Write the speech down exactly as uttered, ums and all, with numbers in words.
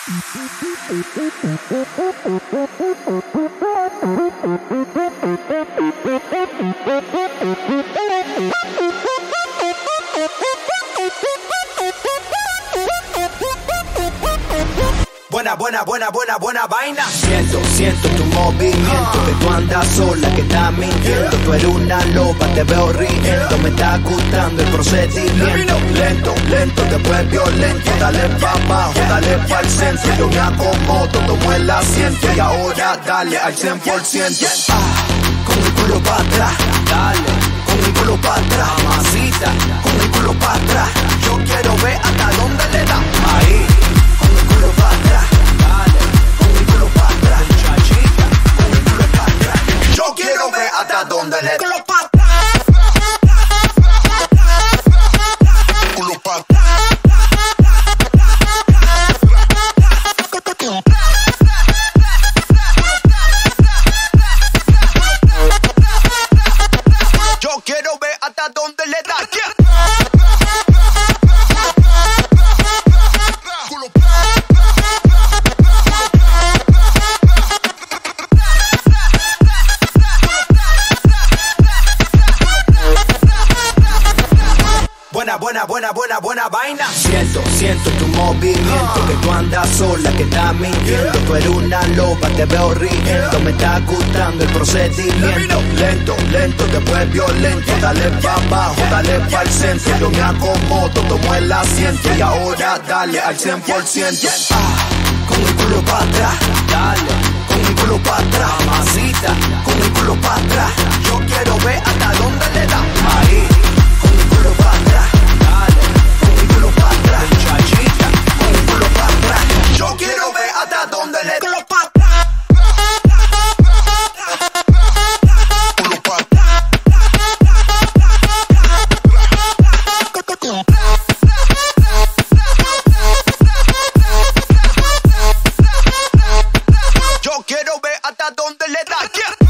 Buena, buena, buena, buena, buena vaina. Siento, siento tu movimiento, que tú andas sola, que estás mintiendo. Tú eres una loba, te veo riendo. Me está gustando el procedimiento. Lento, lento, después violento. Dale pa' abajo, dale pa' el centro. Yo me acomodo, tomo el asiento. Y ahora dale al cien por ciento. Ah, con el culo pa' atrás, dale. Con el culo pa' atrás, mamacita. Con el culo pa' atrás. Yo quiero ver hasta dónde le da. Ahí. Yo quiero ver hasta dónde le da. Yo quiero ver hasta dónde le da. Buena, buena, buena, buena, buena vaina. Siento, siento tu movimiento, que tú andas sola, que estás mintiendo. Tú eres una loba, te veo riendo. Me está gustando el procedimiento. Lento, lento, después violento. Dale pa' abajo, dale pa' el centro. Yo me acomodo, tomo el asiento. Y ahora dale al cien por ciento. Ah, con el culo pa' atrás, dale. Con el culo pa' atrás, mamacita. Con el culo pa' atrás. Yo quiero ver hasta dónde le da. Ahí. Yo quiero ver hasta dónde le da. Yo quiero ver hasta dónde le da.